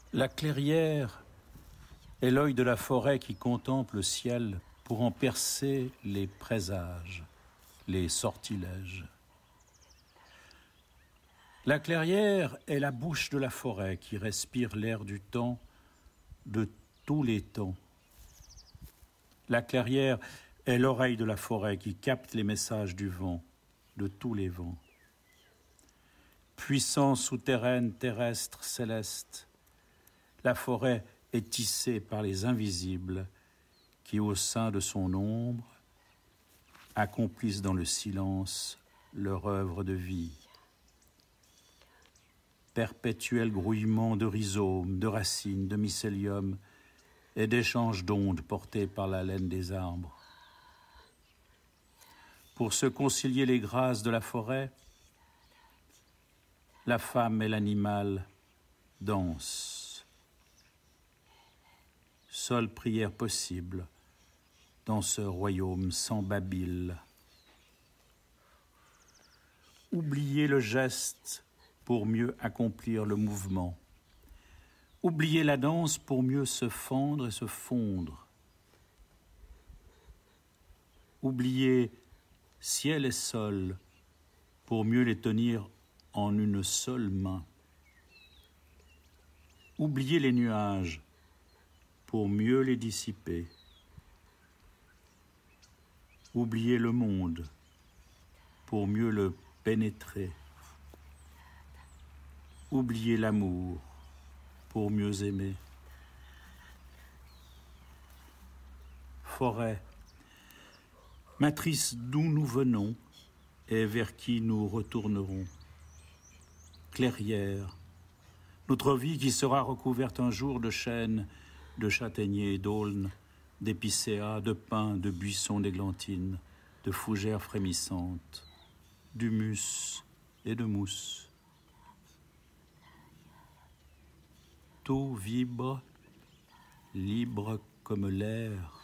La clairière est l'œil de la forêt qui contemple le ciel pour en percer les présages, les sortilèges. La clairière est la bouche de la forêt qui respire l'air du temps, de tous les temps. La clairière est l'oreille de la forêt qui capte les messages du vent, de tous les vents. Puissance souterraine, terrestre, céleste, la forêt est tissée par les invisibles qui, au sein de son ombre, accomplissent dans le silence leur œuvre de vie. Perpétuel grouillement de rhizomes, de racines, de mycélium et d'échanges d'ondes portés par la laine des arbres. Pour se concilier les grâces de la forêt, la femme et l'animal dansent. Seule prière possible dans ce royaume sans Babyle. Oubliez le geste pour mieux accomplir le mouvement. Oubliez la danse pour mieux se fendre et se fondre. Oubliez ciel et sol pour mieux les tenir en une seule main. Oubliez les nuages pour mieux les dissiper. Oubliez le monde pour mieux le pénétrer. Oubliez l'amour pour mieux aimer. Forêt, matrice d'où nous venons et vers qui nous retournerons. Clairière, notre vie qui sera recouverte un jour de chênes, de châtaigniers, d'aulnes, d'épicéas, de pins, de buissons d'églantines, de fougères frémissantes, d'humus et de mousse. Tout vibre, libre comme l'air.